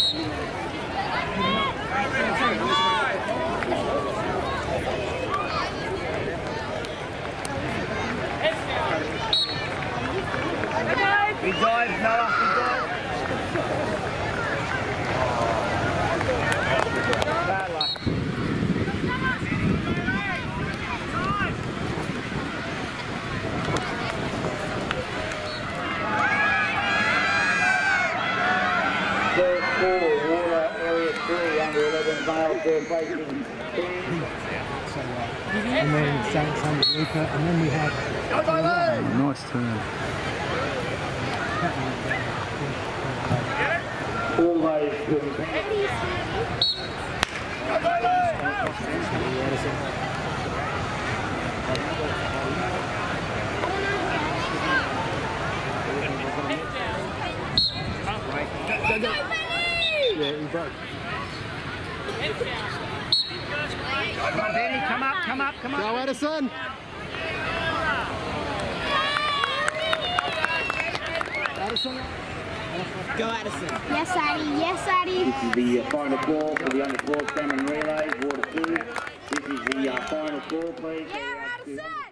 He dives, Noah, he dives. Bad luck. Third four, Water, Area 3, under 11 male, third placing team. And then same with Luca, and then we had Nice turn. All those who yeah, he broke. Come on, Danny, come up, come up, come up. Go, Addison! Addison? Go, Addison. Yes, Addy. Yes, Addy. This is the final call for the under 12 salmon relays, Water 2. This is the final call, please. Yeah, Addison!